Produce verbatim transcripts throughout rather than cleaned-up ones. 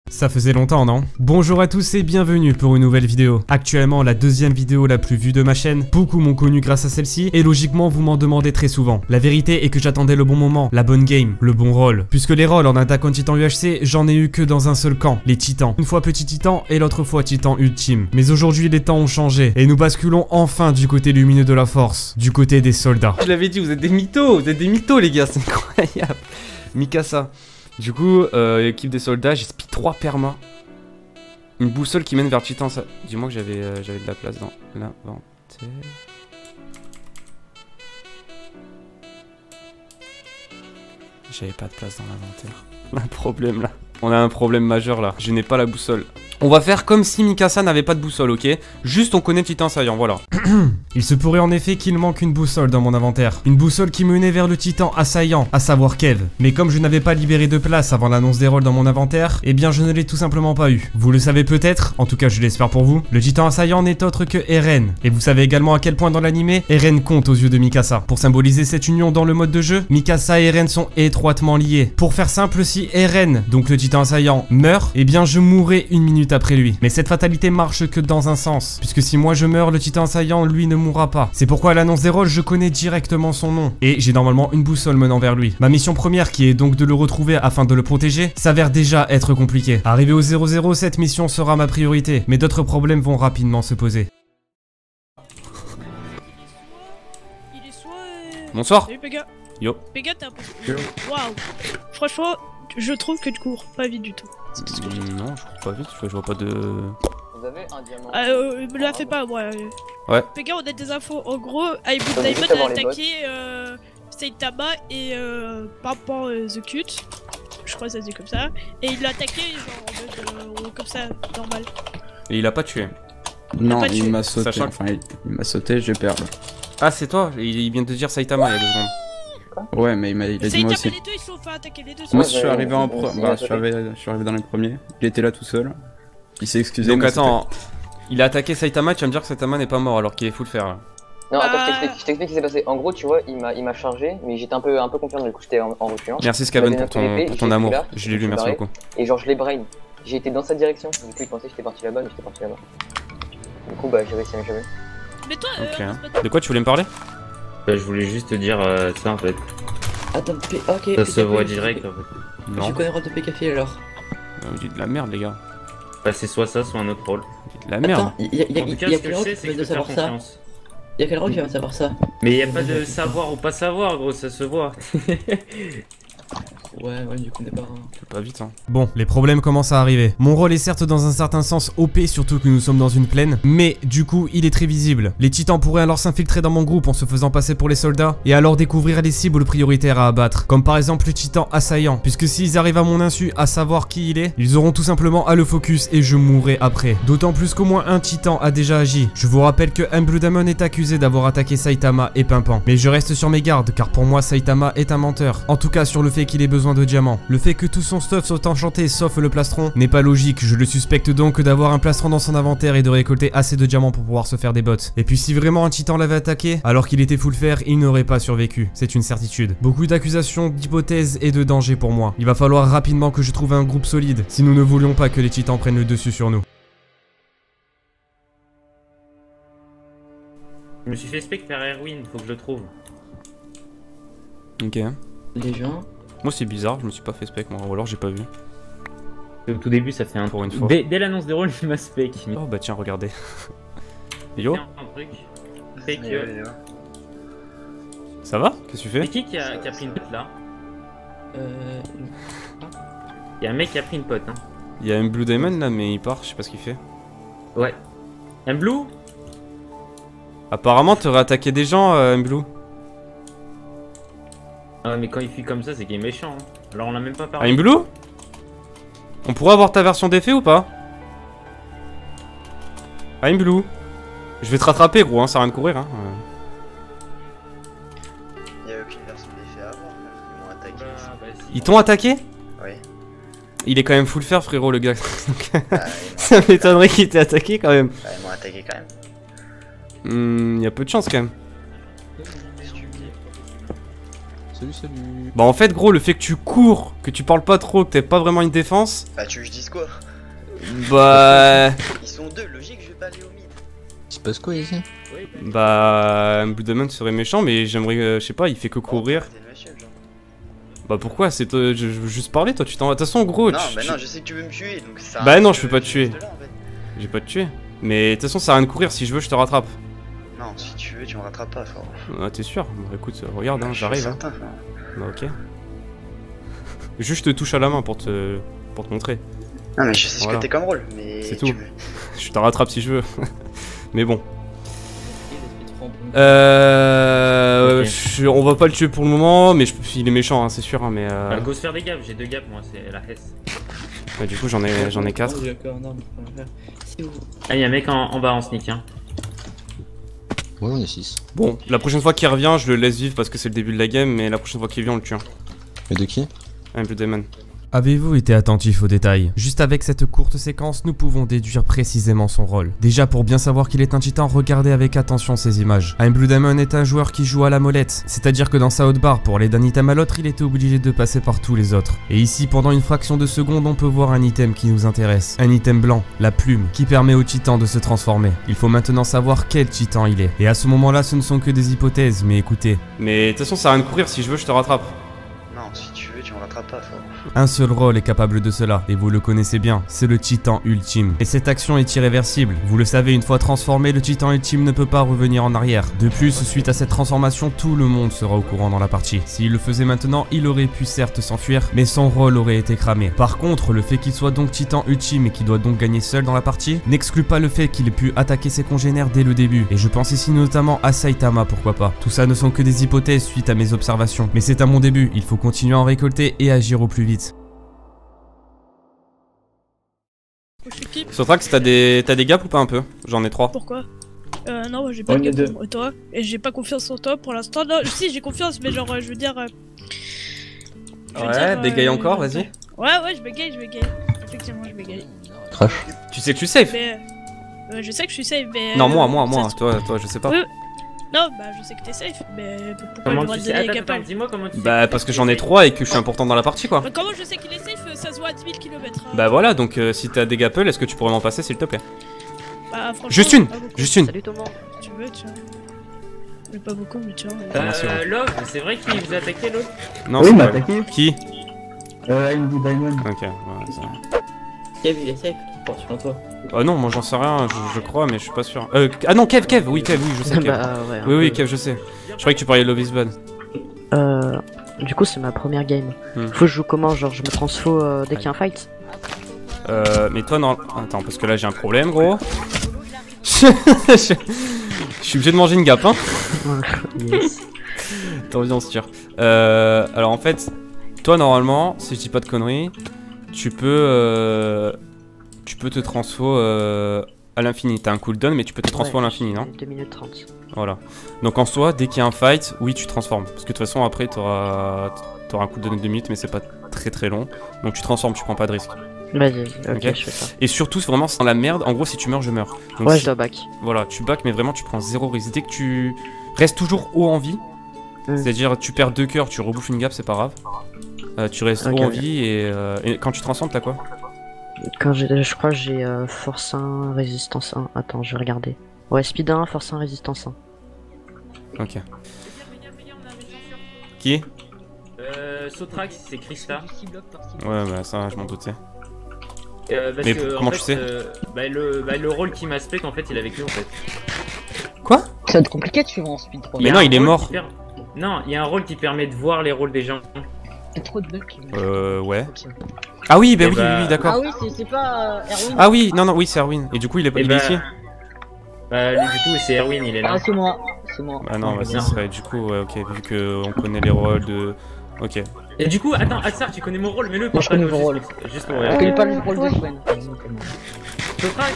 Ça faisait longtemps, non? Bonjour à tous et bienvenue pour une nouvelle vidéo. Actuellement la deuxième vidéo la plus vue de ma chaîne. Beaucoup m'ont connu grâce à celle-ci et logiquement vous m'en demandez très souvent. La vérité est que j'attendais le bon moment, la bonne game, le bon rôle. Puisque les rôles en Attack on Titan U H C, j'en ai eu que dans un seul camp, les titans. Une fois petit titan et l'autre fois titan ultime. Mais aujourd'hui les temps ont changé et nous basculons enfin du côté lumineux de la force, du côté des soldats. Je l'avais dit, vous êtes des mythos, vous êtes des mythos les gars, c'est incroyable. Mikasa. Du coup, euh, équipe des soldats, j'ai speed trois perma. Une boussole qui mène vers Titan. Ça... Dis-moi que j'avais euh, j'avais de la place dans l'inventaire. J'avais pas de place dans l'inventaire. Un problème là. On a un problème majeur là. Je n'ai pas la boussole. On va faire comme si Mikasa n'avait pas de boussole, ok? Juste on connaît Titan Saillant, voilà. Il se pourrait en effet qu'il manque une boussole dans mon inventaire. Une boussole qui menait vers le Titan assaillant, à savoir Kev. Mais comme je n'avais pas libéré de place avant l'annonce des rôles dans mon inventaire, eh bien je ne l'ai tout simplement pas eu. Vous le savez peut-être, en tout cas je l'espère pour vous, le Titan assaillant n'est autre que Eren. Et vous savez également à quel point dans l'animé, Eren compte aux yeux de Mikasa. Pour symboliser cette union dans le mode de jeu, Mikasa et Eren sont étroitement liés. Pour faire simple, si Eren, donc le Titan assaillant, meurt, eh bien je mourrai une minute après lui. Mais cette fatalité marche que dans un sens, puisque si moi je meurs, le Titan assaillant lui ne mourra pas. C'est pourquoi à l'annonce des rôles, je connais directement son nom, et j'ai normalement une boussole menant vers lui. Ma mission première, qui est donc de le retrouver afin de le protéger, s'avère déjà être compliquée. Arrivé au zéro zéro, cette mission sera ma priorité, mais d'autres problèmes vont rapidement se poser. Il est soit... Euh... Bonsoir. Salut Pega. Yo. Pega, t'es un peu... Waouh. Franchement, je trouve que tu cours pas vite du tout. Mmh, non, je cours pas vite, je vois pas de... Vous avez un diamant. Euh, me la fais pas, ouais. Ouais. Pega, on a des infos. En gros, Iboot Diamond a attaqué euh, Saitama et euh, Papa euh, The Cut. Je crois que ça se dit comme ça. Et il l'a attaqué genre en mode euh, comme ça, normal. Et il a pas tué. Non, pas tué. il m'a sauté. Sachant... Enfin, il, il m'a sauté, j'ai perdu. Ah, c'est toi? Il, il vient de dire Saitama il y a deux secondes. Ouais, mais il m'a il a dit moi aussi. Les deux, ils sont fait attaquer les deux. Moi, Ouais, je suis ouais, arrivé ouais, en ouais, pro... ouais, bah, ouais, je suis arrivé, je suis arrivé dans les premiers. Il était là tout seul. Il s'est excusé. Donc mais attends, il a attaqué Saitama, tu vas me dire que Saitama n'est pas mort alors qu'il est full fer là. Non, attends, Bah... je t'explique, je t'explique ce qui s'est passé. En gros, tu vois, il m'a, il m'a chargé, mais j'étais un peu, un peu confiant, du coup j'étais en, en reculant. Merci Skaven Il m'a pour donné un coup ton, d'épée, pour ton j'ai amour, fait là, je l'ai lu, je merci suis beaucoup. Et genre, je l'ai brain. J'ai été dans sa direction, du coup il pensait que j'étais parti là-bas, mais j'étais parti là-bas. Du coup, bah j'ai réussi à m'échapper. Mais toi, Ok. euh, De quoi tu voulais me parler? Bah, je voulais juste te dire euh, ça en fait. Attends, P... ok. Ça se voit direct en fait. Non. Je connais Rôle de P Café alors. Euh, Vous dites de la merde les gars. Bah, c'est soit ça, soit un autre rôle. Vous dites de la merde. Attends, il y a, y a, En tout y cas, a ce quel que je rôle sais, qui c'est que permet je de peux faire savoir ça? confiance. Il y a quel rôle qui va savoir ça? Mais y a pas de savoir ou pas savoir, gros, ça se voit. Ouais, ouais, du coup, on est pas. C'est pas vite hein. Bon, les problèmes commencent à arriver. Mon rôle est certes dans un certain sens O P, surtout que nous sommes dans une plaine, mais du coup il est très visible. Les titans pourraient alors s'infiltrer dans mon groupe en se faisant passer pour les soldats, et alors découvrir les cibles prioritaires à abattre, comme par exemple le titan assaillant, puisque s'ils arrivent à mon insu à savoir qui il est, ils auront tout simplement à le focus et je mourrai après. D'autant plus qu'au moins un titan a déjà agi. Je vous rappelle que Blue Demon est accusé d'avoir attaqué Saitama et Pimpant, mais je reste sur mes gardes car pour moi Saitama est un menteur, en tout cas sur le fait qu'il ait besoin de diamants. Le fait que tout son stuff soit enchanté sauf le plastron n'est pas logique, je le suspecte donc d'avoir un plastron dans son inventaire et de récolter assez de diamants pour pouvoir se faire des bots. Et puis si vraiment un titan l'avait attaqué, alors qu'il était full fer, il n'aurait pas survécu, c'est une certitude. Beaucoup d'accusations, d'hypothèses et de dangers pour moi. Il va falloir rapidement que je trouve un groupe solide, si nous ne voulions pas que les titans prennent le dessus sur nous. Je me suis fait spec vers Erwin, faut que je le trouve. Ok. Les gens. Moi c'est bizarre, je me suis pas fait spec moi, ou alors j'ai pas vu. Au tout début, ça fait un Pour une fois. Dès, dès l'annonce des rôles, je m'a spec. Mais... Oh bah tiens, regardez. Yo, Tiens, un truc. Spec. Euh... ça va? Qu'est-ce que tu C'est fais? qui qui a, qui a pris une pote là? Euh. Il y a un mec qui a pris une pote, hein. Il y a un Blue Diamond là, mais il part, je sais pas ce qu'il fait. Ouais. Un blue? Apparemment, t'aurais attaqué des gens, euh, Blue. Ah ouais, mais quand il fuit comme ça, c'est qu'il est méchant. Hein. Alors on l'a même pas Ah, parlé. Blue? On pourrait avoir ta version d'effet ou pas? Ah, Blue. Je vais te rattraper, gros, hein, ça sert à rien de courir, hein. Il y a aucune version d'effet à avoir, frère. Ils m'ont attaqué. Bah, bah, si. Ils t'ont attaqué? Oui. Il est quand même full fer, frérot, le gars. Bah, ils m'ont Ça attaqué m'étonnerait qu'il t'ait attaqué quand même. Bah, ils m'ont attaqué quand même. Hmm, y a peu de chance quand même. Salut, salut. Bah en fait gros, le fait que tu cours, que tu parles pas trop, que t'aies pas vraiment une défense. Bah tu veux que je dise quoi? Bah... Ils sont deux, logique je vais pas aller au mid. Il se passe quoi ici? Bah... Blue Demon serait méchant mais j'aimerais... Euh, je sais pas, il fait que courir. Bah pourquoi? C'est toi, je, je veux juste parler, toi tu t'en vas. De toute façon gros... Non tu, bah tu... non, je sais que tu veux me tuer donc ça... Bah non, je peux pas te tuer. Je vais pas te tuer. Mais de toute façon ça sert à rien de courir, si je veux je te rattrape. Non, si tu veux, tu me rattrapes pas, frère. Ah t'es sûr? Bah écoute, regarde hein, j'arrive hein. Certain, frère. Bah ok. Juste je te touche à la main pour te... pour te montrer. Non mais je sais Voilà. ce que t'es comme rôle, mais... C'est tu tout. me- Je te rattrape si je veux. Mais bon. Euh... Ok. je- on va pas le tuer pour le moment, mais je- il est méchant hein, c'est sûr hein, mais euh... Bah, go se faire des gaps, j'ai deux gaps moi, c'est la hesse. bah, du coup j'en ai j'en ai quatre. Ah, y'a un mec en, en bas en sneak, hein. Ouais, on est six. Bon, la prochaine fois qu'il revient, je le laisse vivre parce que c'est le début de la game, mais la prochaine fois qu'il vient on le tue. Hein. Et de qui? Un Blue Demon. Avez-vous été attentif aux détails? Juste avec cette courte séquence, nous pouvons déduire précisément son rôle. Déjà, pour bien savoir qu'il est un titan, regardez avec attention ces images. I'm Blue Demon est un joueur qui joue à la molette, c'est-à-dire que dans sa haute barre, pour aller d'un item à l'autre, il était obligé de passer par tous les autres. Et ici, pendant une fraction de seconde, on peut voir un item qui nous intéresse. Un item blanc, la plume, qui permet au titan de se transformer. Il faut maintenant savoir quel titan il est. Et à ce moment-là, ce ne sont que des hypothèses, mais écoutez. Mais de toute façon ça sert à rien de courir, si je veux je te rattrape. Non, si tu veux, tu me rattrapes pas, frère. Un seul rôle est capable de cela, et vous le connaissez bien, c'est le titan ultime. Et cette action est irréversible. Vous le savez, une fois transformé, le titan ultime ne peut pas revenir en arrière. De plus, suite à cette transformation, tout le monde sera au courant dans la partie. S'il le faisait maintenant, il aurait pu certes s'enfuir, mais son rôle aurait été cramé. Par contre, le fait qu'il soit donc titan ultime et qu'il doit donc gagner seul dans la partie, n'exclut pas le fait qu'il ait pu attaquer ses congénères dès le début. Et je pense ici notamment à Saitama, pourquoi pas. Tout ça ne sont que des hypothèses suite à mes observations. Mais c'est à mon début, il faut continuer à en récolter et agir au plus vite. Je suis qui? Sotrax, t'as des... t'as des gaps ou pas un peu? J'en ai trois. Pourquoi? Euh, non, moi j'ai pas On de est gap deux. pour toi. Et j'ai pas confiance en toi pour l'instant. Non, si, j'ai confiance, mais genre, euh, je veux dire. Euh... je veux Ouais, dire, bégaye euh, encore, vas-y. Ouais, ouais, je bégaye, je bégaye. Effectivement, je bégaye. Crash. Tu sais que tu safe? Mais. Euh, je sais que je suis safe, mais. Non, euh, moi, moi, ça moi, se- toi, toi, je sais pas. Oui. Non, bah je sais que t'es safe, mais pourquoi Comment il tu aurait sais? donné Attends, Gapal? attends, dis-moi comment tu sais. Bah parce que j'en ai trois et que je suis important dans la partie quoi. Mais comment je sais qu'il est safe? Ça se voit à dix mille kilomètres. Hein. Bah voilà, donc euh, si t'as des gapples, est-ce que tu pourrais m'en passer s'il te plaît? Bah franchement. Juste une, pas beaucoup. juste une. Salut Thomas. Si tu veux, tu vois. Mais pas beaucoup, mais tu vois. Euh, Merci, ouais. Love, c'est vrai qu'il vous a attaqué l'autre? Non, Oui, c'est il m'a pas- attaqué. Qui? Euh, M D Diamond. Ok, ouais, ça... Kev, il est safe, qui porte sur toi. Ah non, moi j'en sais rien, je, je crois, mais je suis pas sûr. Euh, ah non, Kev, Kev, oui, Kev, oui, je sais, Kev. Bah ouais. Oui, oui, Kev, je sais. Je croyais que tu parlais de Love is Bad. Euh, du coup, c'est ma première game. Hmm. Faut que je joue comment? Genre, je me transfo euh, dès qu'il y a un fight? Euh, mais toi, non. Attends, parce que là j'ai un problème, gros. je... je suis obligé de manger une gap, hein. Yes. T'as envie, on se tire. Euh, alors en fait, toi, normalement, si je dis pas de conneries, tu peux. Euh, tu peux te transfo euh, à l'infini. T'as un cooldown, mais tu peux te transfo Ouais, à l'infini, non? deux minutes trente. Voilà. Donc en soi, dès qu'il y a un fight, oui, tu transformes. Parce que de toute façon, après, t'auras auras un cooldown de deux minutes, mais c'est pas très très long. Donc tu transformes, tu prends pas de risque. Vas-y, ok, Ok. je fais ça. Et surtout, c'est vraiment sans la merde. En gros, si tu meurs, je meurs. Donc, Ouais, si- je dois back. Voilà, tu back, mais vraiment, tu prends zéro risque. Dès que tu restes toujours haut en vie, Mm. c'est-à-dire tu perds deux cœurs, tu rebouffes une gap, c'est pas grave. Euh, tu restes Ok, haut en ok. vie et, euh, et quand tu transformes, t'as quoi? Quand j'ai, je crois que j'ai euh, force un, résistance un. Attends, je vais regarder. Ouais, speed un, force un, résistance un. Ok. Qui? Euh, Sotrax, c'est Krista. Ouais, bah ça, je m'en doutais. Euh, parce Mais que, en comment fait, tu sais euh, bah, le, bah, le rôle qui m'a spec, en fait, il est avec nous, en fait. Quoi? Ça va être compliqué de suivre en speed trois. Mais y a non, un il est rôle mort. qui per- Non, il y a un rôle qui permet de voir les rôles des gens. Il y a trop de bugs qui me- Euh, ouais. Ah oui, bah Eh oui, bah- oui, oui, d'accord. Ah oui, c'est- c'est pas euh, Erwin. Ah oui, non, non, oui, c'est Erwin. Et du coup, il est, Eh il est bah, ici? Bah, lui, du coup, c'est Erwin, il est là. Ah, c'est moi. C'est moi. Ah non, bah ça Non. serait du coup, ouais, ok, vu qu'on connaît les rôles de. Ok. Et du coup, attends, Atsar, tu connais mon rôle, mets-le Moi, je connais partage-le mon rôle. juste- Juste pour Je regarder. connais pas le rôle de Swen. Sotrax,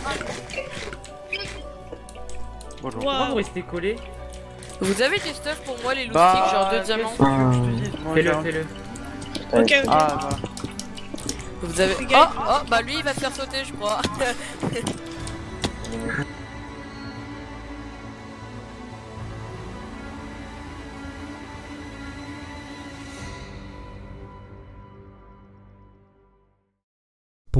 Wow. pourquoi vous restez collés? Vous avez des stuff pour moi, les loot Bah, sticks, genre deux qu'est-ce diamants? que tu veux que je te dise Moi, Fais-le, j'ai- fais-le. Ok, ok. Ah, voilà. Vous avez. Fais Oh, gaffe. oh, bah lui il va te faire sauter, je crois.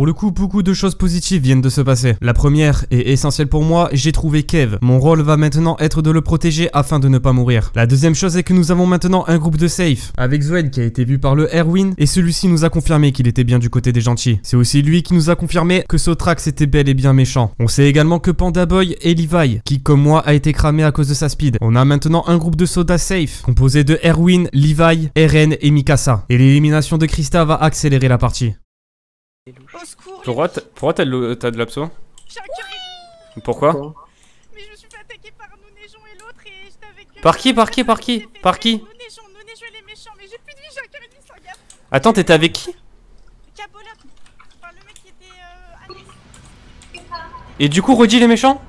Pour le coup, beaucoup de choses positives viennent de se passer. La première, et essentielle pour moi, j'ai trouvé Kev. Mon rôle va maintenant être de le protéger afin de ne pas mourir. La deuxième chose est que nous avons maintenant un groupe de safe, avec Zoed qui a été vu par le Erwin, et celui-ci nous a confirmé qu'il était bien du côté des gentils. C'est aussi lui qui nous a confirmé que Sotrax était bel et bien méchant. On sait également que Panda Boy et Levi, qui comme moi a été cramé à cause de sa speed. On a maintenant un groupe de sodas safe, composé de Erwin, Levi, Eren et Mikasa. Et l'élimination de Krista va accélérer la partie. Pourquoi t'as de l'abso? Pourquoi? Mais je me suis fait attaquer par Nounéjon et l'autre et j'étais avec... Par qui? Par qui? Par qui? Par qui? Nounéjon, Nounéjon il est méchant, mais j'ai plus de vie, j'ai un carré de vie sans gaffe. Attends, t'étais avec qui? Cabola, enfin le mec qui était euh, à Nice. Et du coup, Roddy il est méchant?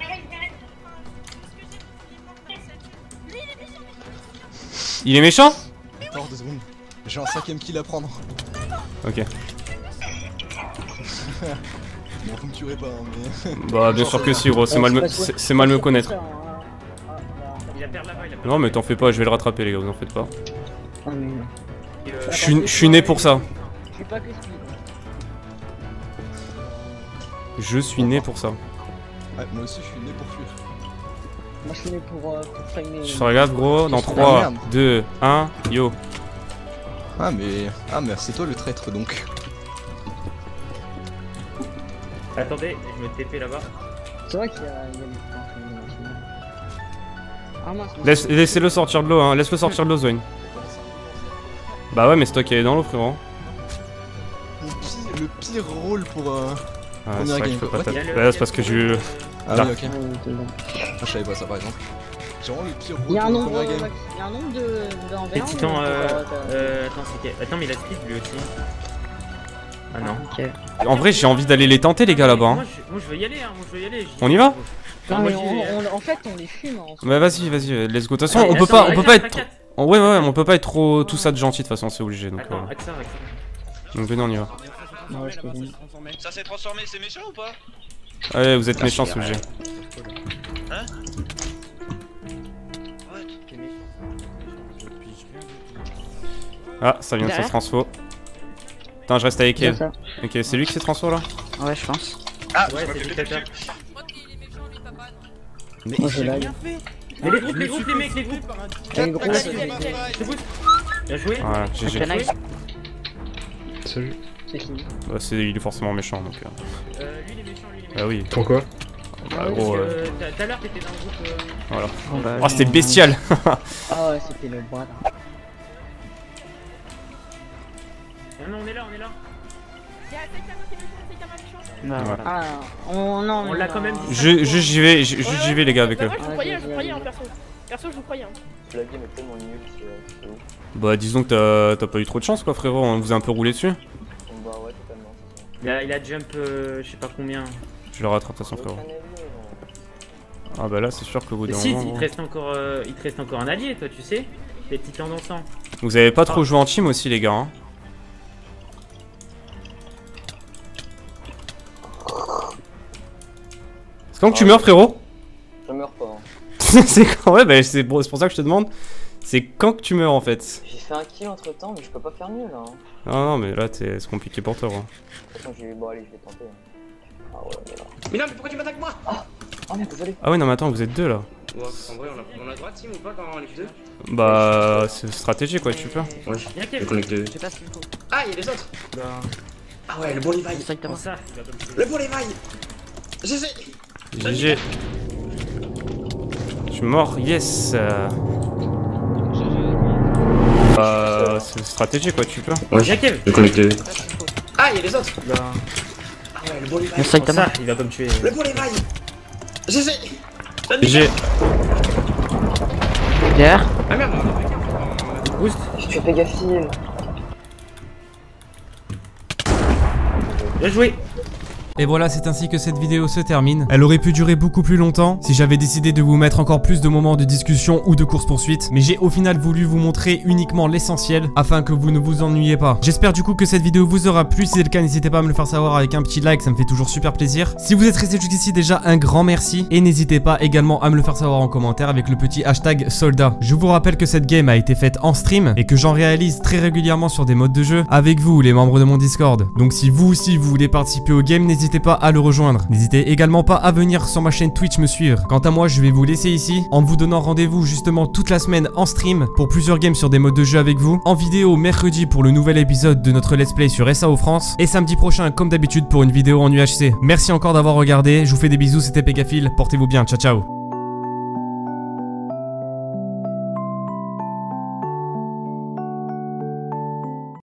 Il est méchant? Attends deux secondes, j'ai un cinquième kill à prendre. Ok. Bon, vous me tuerez pas, hein, mais... Bah bien sûr que si gros, c'est mal, me... c'est mal me connaître. Non mais t'en fais pas, je vais le rattraper les gars, vous en faites pas. Je suis, je suis né pour ça. Je suis né pour ça. Ouais, moi aussi je suis né pour fuir. Moi je suis né pour, euh, pour framer. Je te regarde gros, dans trois, deux, un, yo. Ah mais... Ah mais c'est toi le traître donc. Attendez, je me T P là-bas. C'est vrai qu'il y a... Il y a... Ah mince. Laisse, laissez-le sortir de l'eau, hein, laisse-le sortir de l'eau Zoin. Bah ouais mais c'est toi qui est dans l'eau frérot. Le pire, le pire rôle pour... Euh... Ah c'est vrai que je peux pas taper. Bah c'est parce que je... Ah oui ok. Ah je savais pas ça par exemple. J'ai vraiment le pire rôle Il y a un pour nombre, la première game. il y a un nombre de d'envers. Les titans, euh... euh... Attends, c'est Attends, mais il a speed lui aussi. Ah non. Ok. En vrai j'ai envie d'aller les tenter les gars là-bas. Hein. Moi, je... moi je veux y aller, hein, moi je veux y aller. On y va? Non mais on, on, en fait on les fume. En bah vas-y, vas-y, let's go. De toute façon on peut pas, on peut pas être... Oh, ouais ouais ouais, on peut pas être trop tout ça de gentil de toute façon, c'est obligé donc... Attends, euh... Axar, Axar. Donc venez on y va. Ouais, je ça s'est transformé, c'est méchant ou pas? Allez vous êtes méchants sous le G. Hein? Ah ça vient de se transfo. Attends je reste avec elle. Ok c'est lui qui s'est transfo là? Ouais je pense. Ah ouais c'est dictateur. Mais j'ai rien fait. Mais les groupes, les groupes, les mecs, les groupes. Les groupes, bien joué. Voilà, G G. Salut. C'est qui? Bah c'est, il est forcément méchant donc... Euh, lui il est méchant, lui il est méchant. Bah oui. Pourquoi? Bah gros... Euh... Tout à l'heure t'étais dans le groupe... Euh... Voilà. Oh, bah, oh c'était bestial. Ah ouais c'était le bras là. Non non on est là, on est là. Bah, voilà. Ah on... non On l'a quand même dit. Je, je j'y vais, je, j'y vais les gars avec eux. Moi je vous croyais, je vous croyais en perso. Perso je vous croyais. La game est tellement nulle, c'est ouf. Bah disons que t'as pas eu trop de chance quoi frérot, on vous a un peu roulé dessus. Bah ouais totalement. Il a, il a jump euh, je sais pas combien. Je le rattrape de toute façon frérot. Ah bah là c'est sûr que au bout d'un si, moment... il te reste encore, euh, il te reste encore un allié toi tu sais. Les titans dansants. Vous avez pas trop joué en team aussi les gars hein. C'est quand que tu meurs frérot? Je meurs pas. Hein. C'est quand ouais bah c'est pour, pour ça que je te demande. C'est quand que tu meurs en fait? J'ai fait un kill entre temps mais je peux pas faire mieux là. Hein. Non non mais là c'est compliqué pour toi. Hein. Attends, j'ai... Bon allez je vais tenter. Hein. Ah ouais mais là... Mais non mais pourquoi tu m'attaques moi? Ah oh merde désolé. Ah ouais non mais attends vous êtes deux là. Ouais, en vrai on a, on a droit de team ou pas quand on est deux? Bah c'est stratégie quoi tu peux. Ouais je connecté. Je sais pas ce qu'il faut. Ah y'a les autres. Bah... Ah ouais le bon Levi. Comment ça? Le bon Levi. G G. G G. Je suis mort, yes. Bah c'est stratégie quoi tu peux. Ouais je connecté. Ah y'a les autres. Bah... Ah ouais le bon Levi. Le Saitama. Ça, il va comme tuer. Le bon Levi. G G. G G. Derrière. Ah merde. Boost. Je fais gaffe. Bien joué. Et voilà, c'est ainsi que cette vidéo se termine. Elle aurait pu durer beaucoup plus longtemps si j'avais décidé de vous mettre encore plus de moments de discussion ou de course-poursuite, mais j'ai au final voulu vous montrer uniquement l'essentiel afin que vous ne vous ennuyiez pas. J'espère du coup que cette vidéo vous aura plu. Si c'est le cas, n'hésitez pas à me le faire savoir avec un petit like, ça me fait toujours super plaisir. Si vous êtes resté jusqu'ici, déjà un grand merci, et n'hésitez pas également à me le faire savoir en commentaire avec le petit hashtag soldat. Je vous rappelle que cette game a été faite en stream et que j'en réalise très régulièrement sur des modes de jeu avec vous, les membres de mon Discord. Donc si vous aussi vous voulez participer au game, n'hésitez pas à le rejoindre. N'hésitez également pas à venir sur ma chaîne Twitch me suivre. Quant à moi, je vais vous laisser ici en vous donnant rendez-vous justement toute la semaine en stream pour plusieurs games sur des modes de jeu avec vous, en vidéo mercredi pour le nouvel épisode de notre let's play sur S A O France, et samedi prochain comme d'habitude pour une vidéo en U H C. Merci encore d'avoir regardé, je vous fais des bisous, c'était Pegafil, portez-vous bien, ciao ciao.